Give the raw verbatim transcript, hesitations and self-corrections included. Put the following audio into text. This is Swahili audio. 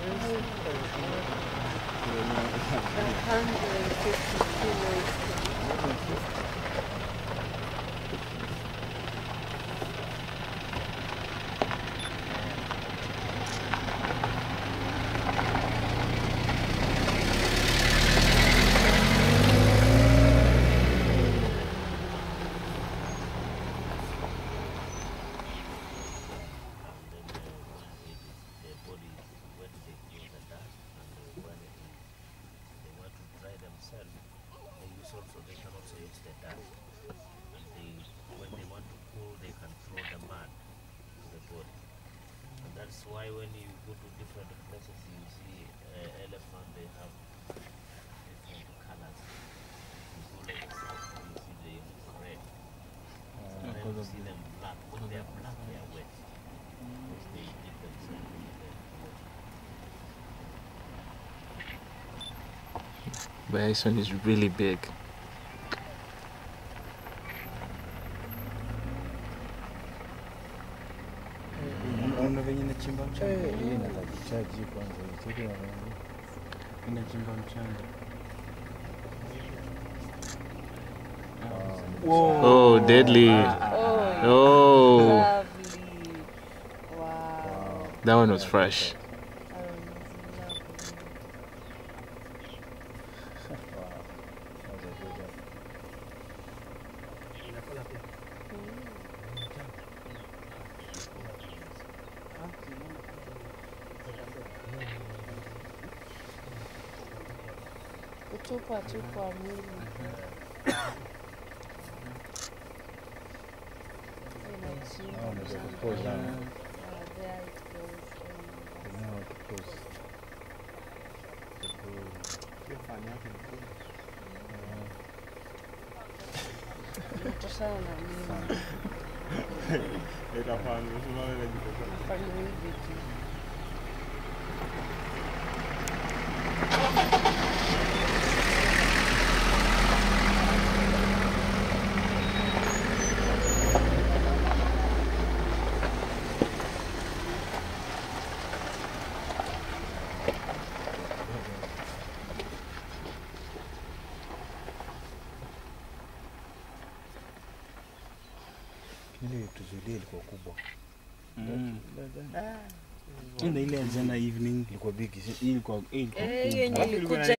one hundred fifty kilos. Also, they can also use the dust, and they, when they want to pull, they can throw the mud to the body. And that's why when you go to different places, you see uh, elephant, they have different colors. You go like the south, you see they look red. Uh, then you see them black. When they are black, they are wet. Because they dip themselves in the water. Bison is really big. Unaona venye inachimba mchanga. Hii inatakichaji kwanza hicho ndio inachimba mchanga. Oh, deadly. Oh. Oh. Lovely. Wow. That one was fresh. Tupa tupa mwili. Oh, there's a pause down. There it goes. Now it goes. Tutashana na mimi. Itafanya unaona inajitokeza. Fanya hivi tu. Ile tuzulie ilikuwa kubwa. Mm. Ah. Ndio ile jana evening ilikuwa big. Ilikuwa ilikuwa kubwa.